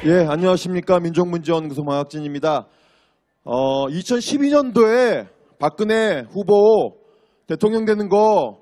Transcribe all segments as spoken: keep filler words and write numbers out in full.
예, 안녕하십니까. 민족문제연구소 마학진입니다. 어, 이천십이 년도에 박근혜 후보 대통령 되는 거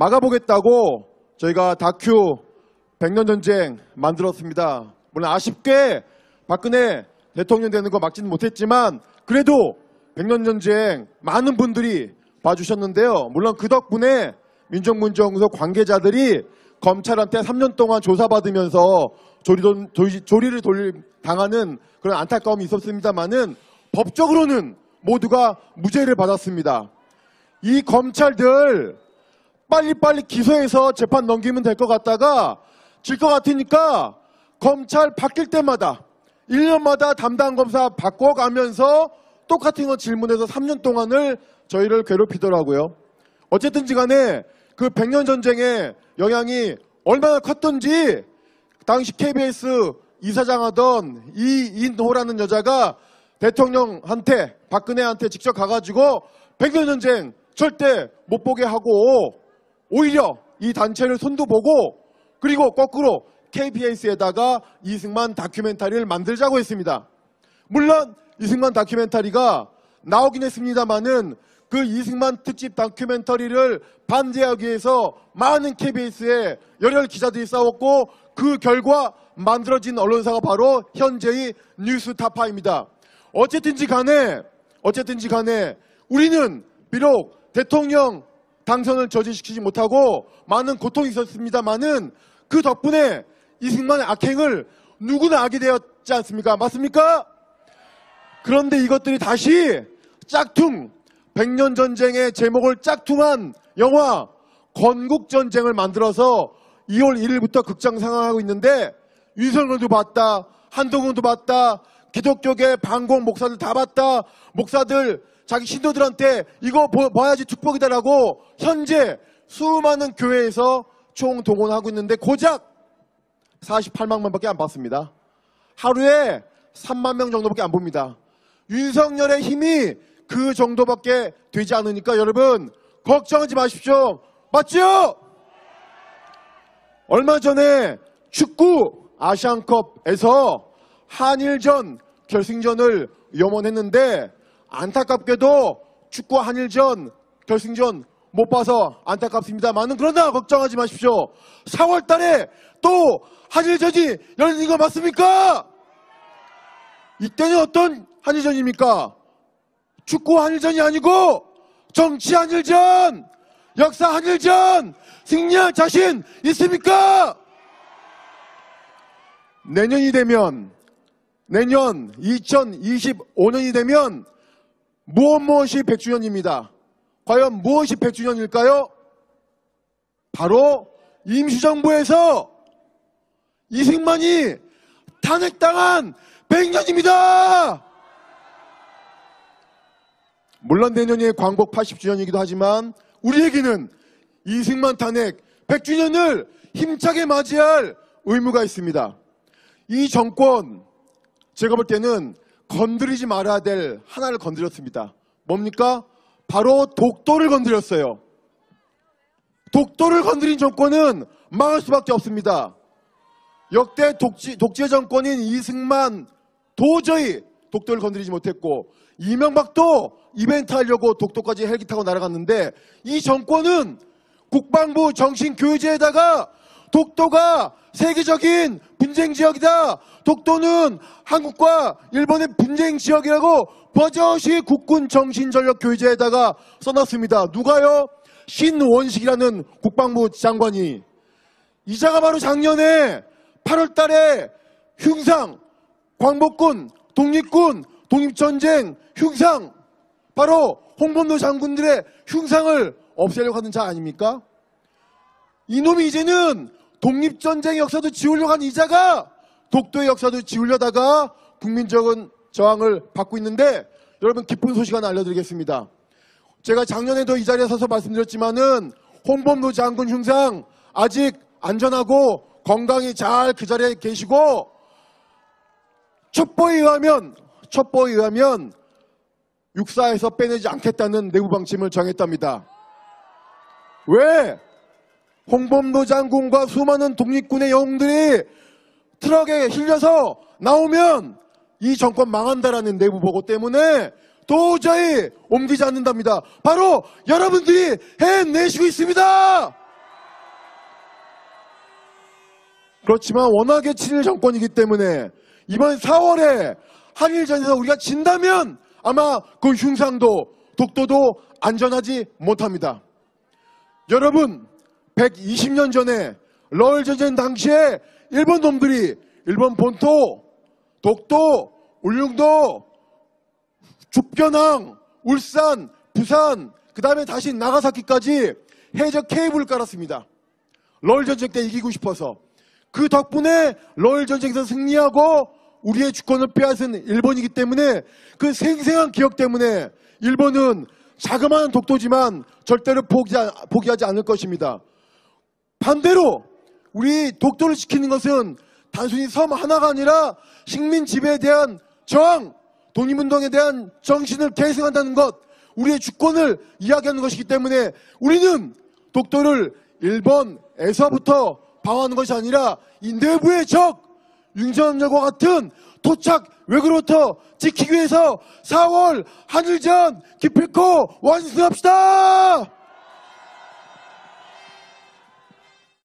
막아보겠다고 저희가 다큐 백 년 전쟁 만들었습니다. 물론 아쉽게 박근혜 대통령 되는 거 막지는 못했지만 그래도 백 년 전쟁 많은 분들이 봐주셨는데요. 물론 그 덕분에 민족문제연구소 관계자들이 검찰한테 삼 년 동안 조사받으면서 조리돈, 조리를 돌 당하는 그런 안타까움이 있었습니다만은 법적으로는 모두가 무죄를 받았습니다. 이 검찰들 빨리빨리 기소해서 재판 넘기면 될 것 같다가 질 것 같으니까 검찰 바뀔 때마다 일 년마다 담당 검사 바꿔가면서 똑같은 거 질문해서 삼 년 동안을 저희를 괴롭히더라고요. 어쨌든지 간에 그 백 년 전쟁의 영향이 얼마나 컸던지 당시 케이비에스 이사장 하던 이인호라는 여자가 대통령한테 박근혜한테 직접 가가지고 백 년 전쟁 절대 못 보게 하고 오히려 이 단체를 손도 보고 그리고 거꾸로 케이비에스에다가 이승만 다큐멘터리를 만들자고 했습니다. 물론 이승만 다큐멘터리가 나오긴 했습니다만은 그 이승만 특집 다큐멘터리를 반대하기 위해서 많은 케이비에스에 열혈 기자들이 싸웠고 그 결과 만들어진 언론사가 바로 현재의 뉴스타파입니다. 어쨌든지 간에 어쨌든지 간에 우리는 비록 대통령 당선을 저지시키지 못하고 많은 고통이 있었습니다만은 그 덕분에 이승만의 악행을 누구나 알게 되었지 않습니까? 맞습니까? 그런데 이것들이 다시 짝퉁 백 년 전쟁의 제목을 짝퉁한 영화 건국전쟁을 만들어서 이월 일일부터 극장 상영하고 있는데 윤석열도 봤다, 한동훈도 봤다, 기독교계 반공 목사들 다 봤다, 목사들 자기 신도들한테 이거 봐야지 축복이다라고 현재 수많은 교회에서 총동원하고 있는데 고작 사십팔만 명밖에 안 봤습니다. 하루에 삼만 명 정도밖에 안 봅니다. 윤석열의 힘이 그 정도밖에 되지 않으니까 여러분 걱정하지 마십시오. 맞죠? 얼마 전에 축구 아시안컵에서 한일전 결승전을 염원했는데 안타깝게도 축구 한일전 결승전 못 봐서 안타깝습니다만은 그러나 걱정하지 마십시오. 사월 달에 또 한일전이 열리는 거 맞습니까? 이때는 어떤 한일전입니까? 축구 한일전이 아니고 정치 한일전, 역사 한일전 승리할 자신 있습니까? 내년이 되면 내년 이천이십오 년이 되면 무엇 무엇이 백 주년입니다. 과연 무엇이 백 주년일까요? 바로 임시정부에서 이승만이 탄핵당한 백 년입니다. 물론 내년이 광복 팔십 주년이기도 하지만 우리에게는 이승만 탄핵 백 주년을 힘차게 맞이할 의무가 있습니다. 이 정권 제가 볼 때는 건드리지 말아야 될 하나를 건드렸습니다. 뭡니까? 바로 독도를 건드렸어요. 독도를 건드린 정권은 망할 수밖에 없습니다. 역대 독재, 독재 정권인 이승만 도저히 독도를 건드리지 못했고 이명박도 이벤트 하려고 독도까지 헬기 타고 날아갔는데 이 정권은 국방부 정신교육제에다가 독도가 세계적인 분쟁 지역이다. 독도는 한국과 일본의 분쟁 지역이라고 버젓이 국군 정신전력교육제에다가 써놨습니다. 누가요? 신원식이라는 국방부 장관이. 이자가 바로 작년에 팔월 달에 흉상, 광복군, 독립군, 독립전쟁 흉상, 바로 홍범도 장군들의 흉상을 없애려고 하는 자 아닙니까? 이놈이 이제는 독립전쟁의 역사도 지우려고 한 이자가 독도의 역사도 지우려다가 국민적인 저항을 받고 있는데 여러분 기쁜 소식 하나 알려드리겠습니다. 제가 작년에도 이 자리에 서서 말씀드렸지만은 홍범도 장군 흉상 아직 안전하고 건강히 잘 그 자리에 계시고 첩보에 의하면 첩보에 의하면 육사에서 빼내지 않겠다는 내부 방침을 정했답니다. 왜? 홍범도 장군과 수많은 독립군의 영웅들이 트럭에 실려서 나오면 이 정권 망한다라는 내부 보고 때문에 도저히 옮기지 않는답니다. 바로 여러분들이 해내시고 있습니다. 그렇지만 워낙에 친일 정권이기 때문에 이번 사월에 한일전에서 우리가 진다면 아마 그 흉상도 독도도 안전하지 못합니다. 여러분, 백이십 년 전에 러일 전쟁 당시에 일본 놈들이 일본 본토, 독도, 울릉도, 죽변항, 울산, 부산, 그 다음에 다시 나가사키까지 해적 케이블을 깔았습니다. 러일 전쟁 때 이기고 싶어서. 그 덕분에 러일 전쟁에서 승리하고 우리의 주권을 빼앗은 일본이기 때문에 그 생생한 기억 때문에 일본은 자그마한 독도지만 절대로 포기하, 포기하지 않을 것입니다. 반대로 우리 독도를 지키는 것은 단순히 섬 하나가 아니라 식민 지배에 대한 저항, 독립운동에 대한 정신을 계승한다는 것, 우리의 주권을 이야기하는 것이기 때문에 우리는 독도를 일본에서부터 방어하는 것이 아니라 이 내부의 적, 융전열과 같은 토착 외교로부터 지키기 위해서 사월 한일전 기필코 완수합시다!